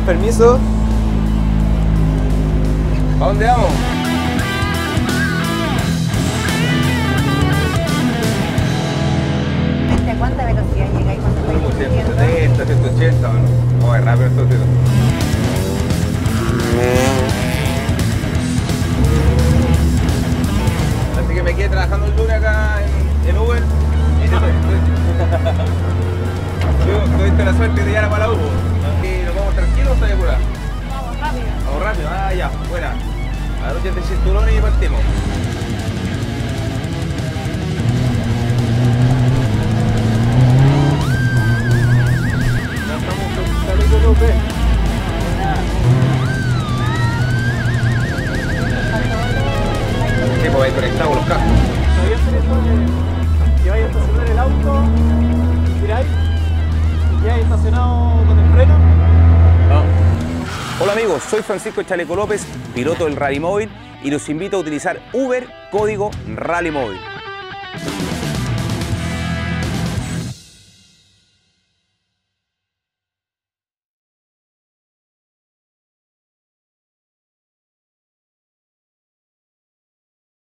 permiso. ¿A dónde vamos? ¿A cuánta velocidad llegáis cuando estáis Como subiendo? 170, 180, mano. Oh, es rápido esto, tío. Así que me quedé trabajando el lunes acá en Uber. Y tuviste la suerte de llegar a la Uber. ¿Y nos vamos tranquilos o está apurado? Vamos rápido. Vamos rápido, ah ya, buena. Abróchate el cinturón y partimos. Ya estamos con Chaleco López. Sí, pues ahí conectamos los cascos. ¿Sabías hacer esto? Que vaya a estacionar el auto, tiráis y quedáis estacionado con el freno. No. Hola amigos, soy Francisco Chaleco López, piloto del Rally Móvil, y los invito a utilizar Uber código Rally Móvil.